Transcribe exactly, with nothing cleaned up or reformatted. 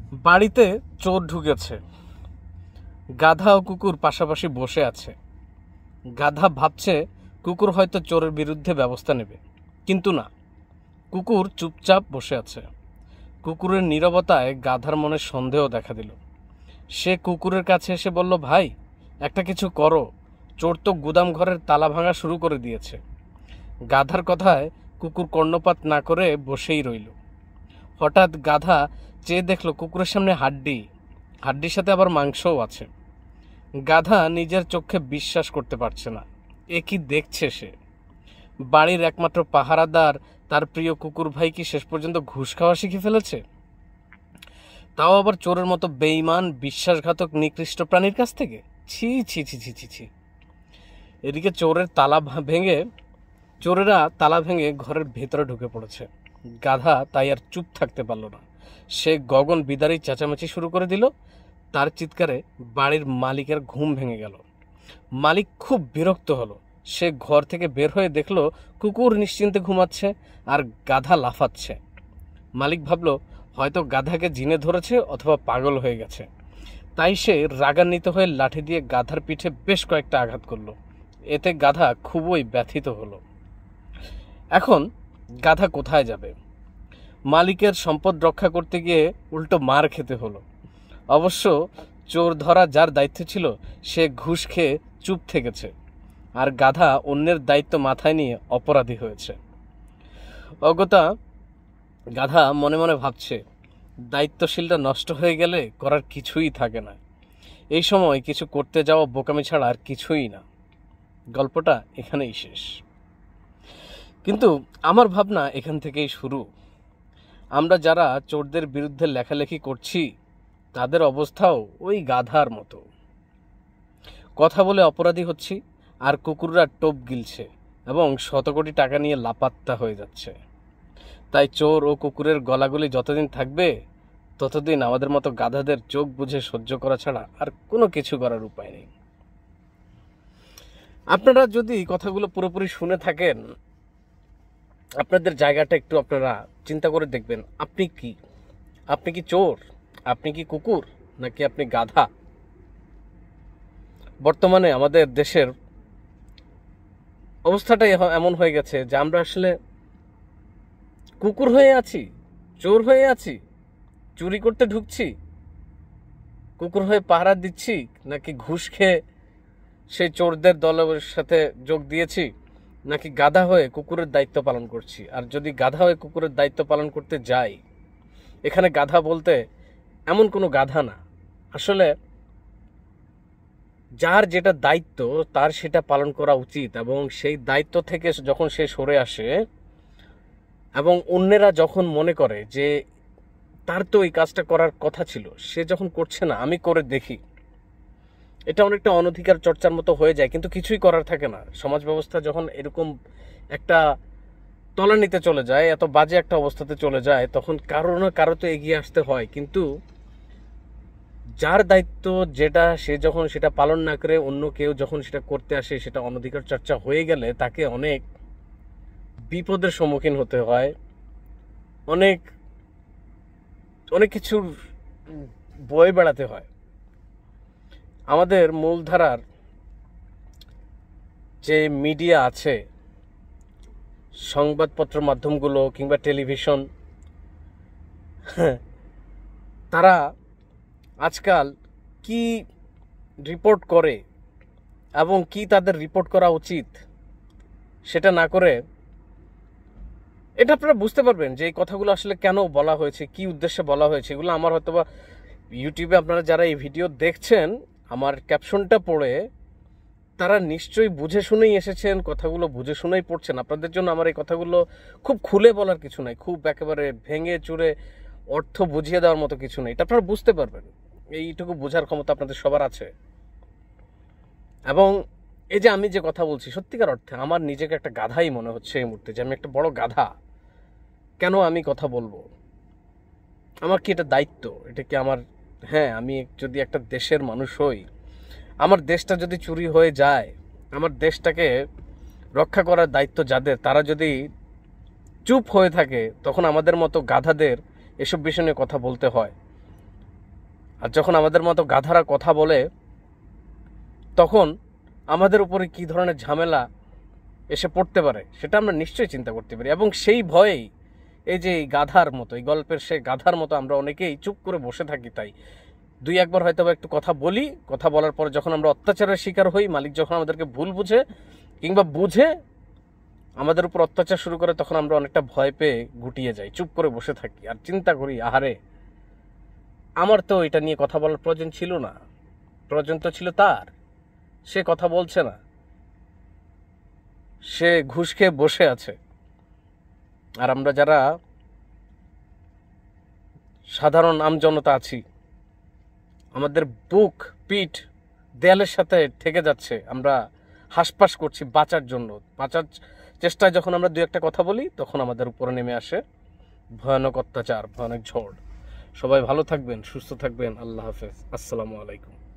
বাড়িতে চোর ঢুকেছে। গাধা ও কুকুর পাশাপাশি বসে আছে। গাধা ভাবছে কুকুর হয়তো চোরের বিরুদ্ধে ব্যবস্থা নেবে, কিন্তু না, কুকুর চুপচাপ বসে আছে। কুকুরের নীরবতায় গাধার মনে সন্দেহ দেখা দিল। সে কুকুরের কাছে এসে বলল, ভাই, একটা কিছু করো, চোর তো গুদাম ঘরের তালা ভাঙা শুরু করে দিয়েছে। গাধার কথায় কুকুর কর্ণপাত না করে বসেই রইল। হঠাৎ গাধা চেয়ে দেখলো কুকুরের সামনে হাড্ডি, হাড্ডির সাথে আবার মাংসও আছে। গাধা নিজের চোখে বিশ্বাস করতে পারছে না। এ কি দেখছে সে? বাড়ির একমাত্র পাহারাদার তার প্রিয় কুকুর ভাই কি শেষ পর্যন্ত ঘুষ খাওয়া শিখে ফেলেছে? তাও আবার চোরের মতো বেঈমান, বিশ্বাসঘাতক, নিকৃষ্ট প্রাণীর কাছ থেকে। ছি ছি ছি ছি ছি ছি এদিকে চোরের তালা ভেঙে চোরেরা তালা ভেঙে ঘরের ভেতরে ঢুকে পড়েছে। গাধা তাই আর চুপ থাকতে পারল না। সে গগন বিদারী চেঁচামেচি শুরু করে দিল। তার চিৎকারে বাড়ির মালিকের ঘুম ভেঙে গেল। মালিক খুব বিরক্ত হলো। সে ঘর থেকে বের হয়ে দেখলো কুকুর নিশ্চিন্তে ঘুমাচ্ছে আর গাধা লাফাচ্ছে। মালিক ভাবলো হয়তো গাধাকে জিনে ধরেছে অথবা পাগল হয়ে গেছে। তাই সে রাগান্বিত হয়ে লাঠি দিয়ে গাধার পিঠে বেশ কয়েকটা আঘাত করলো। এতে গাধা খুবই ব্যথিত হলো। এখন গাধা কোথায় যাবে? মালিকের সম্পদ রক্ষা করতে গিয়ে উল্টো মার খেতে হলো। অবশ্য চোর ধরা যার দায়িত্ব ছিল সে ঘুষ খেয়ে চুপ থেকেছে, আর গাধা অন্যের দায়িত্ব মাথায় নিয়ে অপরাধী হয়েছে। অগত্যা গাধা মনে মনে ভাবছে, দায়িত্বশীলটা নষ্ট হয়ে গেলে করার কিছুই থাকে না। এই সময় কিছু করতে যাওয়া বোকামি ছাড়া আর কিছুই না। গল্পটা এখানেই শেষ, কিন্তু আমার ভাবনা এখান থেকেই শুরু। আমরা যারা চোরদের বিরুদ্ধে লেখালেখি করছি তাদের অবস্থাও ওই গাধার মতো। কথা বলে অপরাধী হচ্ছি, আর কুকুররা টোপ গিলছে এবং শত কোটি টাকা নিয়ে লাপাত্তা হয়ে যাচ্ছে। তাই চোর ও কুকুরের গলাগলি যতদিন থাকবে ততদিন আমাদের মতো গাধাদের চোখ বুঝে সহ্য করা ছাড়া আর কোনো কিছু করার উপায় নেই। আপনারা যদি কথাগুলো পুরোপুরি শুনে থাকেন, আপনাদের জায়গাটা একটু আপনারা চিন্তা করে দেখবেন। আপনি কি আপনি কি চোর? আপনি কি কুকুর? নাকি আপনি গাধা? বর্তমানে আমাদের দেশের অবস্থাটাই এমন হয়ে গেছে যে আমরা আসলে কুকুর হয়ে আছি, চোর হয়ে আছি, চুরি করতে ঢুকছি, কুকুর হয়ে পাহারা দিচ্ছি, নাকি ঘুষ খেয়ে সেই চোরদের দলের সাথে যোগ দিয়েছি, নাকি গাধা হয়ে কুকুরের দায়িত্ব পালন করছি। আর যদি গাধা হয়ে কুকুরের দায়িত্ব পালন করতে যাই, এখানে গাধা বলতে এমন কোনো গাধা না, আসলে যার যেটা দায়িত্ব তার সেটা পালন করা উচিত। এবং সেই দায়িত্ব থেকে যখন সে সরে আসে এবং অন্যেরা যখন মনে করে যে তার তো এই কাজটা করার কথা ছিল, সে যখন করছে না, আমি করে দেখি, এটা অনেকটা অনধিকার চর্চার মতো হয়ে যায়। কিন্তু কিছুই করার থাকে না। সমাজ ব্যবস্থা যখন এরকম একটা তলানিতে চলে যায়, এত বাজে একটা অবস্থাতে চলে যায়, তখন কারো না কারো তো এগিয়ে আসতে হয়। কিন্তু যার দায়িত্ব যেটা, সে যখন সেটা পালন না করে অন্য কেউ যখন সেটা করতে আসে, সেটা অনধিকার চর্চা হয়ে গেলে তাকে অনেক বিপদের সম্মুখীন হতে হয়, অনেক অনেক কিছুর বয়ে বেড়াতে হয়। আমাদের মূলধারার যে মিডিয়া আছে, সংবাদপত্র মাধ্যমগুলো কিংবা টেলিভিশন, তারা আজকাল কি রিপোর্ট করে এবং কি তাদের রিপোর্ট করা উচিত সেটা না করে, এটা আপনারা বুঝতে পারবেন যে এই কথাগুলো আসলে কেন বলা হয়েছে, কি উদ্দেশ্যে বলা হয়েছে। এগুলো আমার হয়তোবা ইউটিউবে আপনারা যারা এই ভিডিও দেখছেন, আমার ক্যাপশনটা পড়ে তারা নিশ্চয়ই বুঝে শুনেই এসেছেন, কথাগুলো বুঝে শুনেই পড়ছেন। আপনাদের জন্য আমার এই কথাগুলো খুব খুলে বলার কিছু নাই, খুব একেবারে ভেঙে চুরে অর্থ বুঝিয়ে দেওয়ার মতো কিছু নেই। এটা আপনারা বুঝতে পারবেন, এইটুকু বোঝার ক্ষমতা আপনাদের সবার আছে। এবং এই যে আমি যে কথা বলছি, সত্যিকার অর্থে আমার নিজেকে একটা গাধাই মনে হচ্ছে এই মুহূর্তে, যে আমি একটা বড় গাধা। কেন আমি কথা বলবো? আমার কি এটা দায়িত্ব? এটা কি আমার? হ্যাঁ, আমি যদি একটা দেশের মানুষ হই, আমার দেশটা যদি চুরি হয়ে যায়, আমার দেশটাকে রক্ষা করার দায়িত্ব যাদের, তারা যদি চুপ হয়ে থাকে, তখন আমাদের মতো গাধাদের এসব বিষয় নিয়ে কথা বলতে হয়। আর যখন আমাদের মতো গাধারা কথা বলে তখন আমাদের উপরে কী ধরনের ঝামেলা এসে পড়তে পারে সেটা আমরা নিশ্চয়ই চিন্তা করতে পারি। এবং সেই ভয়েই এই যে এই গাধার মতো, এই গল্পের সে গাধার মতো আমরা অনেকেই চুপ করে বসে থাকি। তাই দুই একবার হয়তো একটু কথা বলি, কথা বলার পরে যখন আমরা অত্যাচারের শিকার হই, মালিক যখন আমাদেরকে ভুল বুঝে কিংবা বুঝে আমাদের উপর অত্যাচার শুরু করে, তখন আমরা অনেকটা ভয় পেয়ে গুটিয়ে যাই, চুপ করে বসে থাকি আর চিন্তা করি, আহারে আমার তো এটা নিয়ে কথা বলার প্রয়োজন ছিল না, প্রয়োজন তো ছিল তার, সে কথা বলছে না, সে ঘুষ খেয়ে বসে আছে। আর আমরা যারা সাধারণ আমজনতা আছি, আমাদের বুক পিঠ দেয়ালের সাথে ঠেকে যাচ্ছে, আমরা হাসপাস করছি বাঁচার জন্য। বাঁচার চেষ্টায় যখন আমরা দু একটা কথা বলি তখন আমাদের উপরে নেমে আসে ভয়ানক অত্যাচার, ভয়ানক ঝড়। সবাই ভালো থাকবেন, সুস্থ থাকবেন। আল্লাহ হাফেজ, আসসালামু আলাইকুম।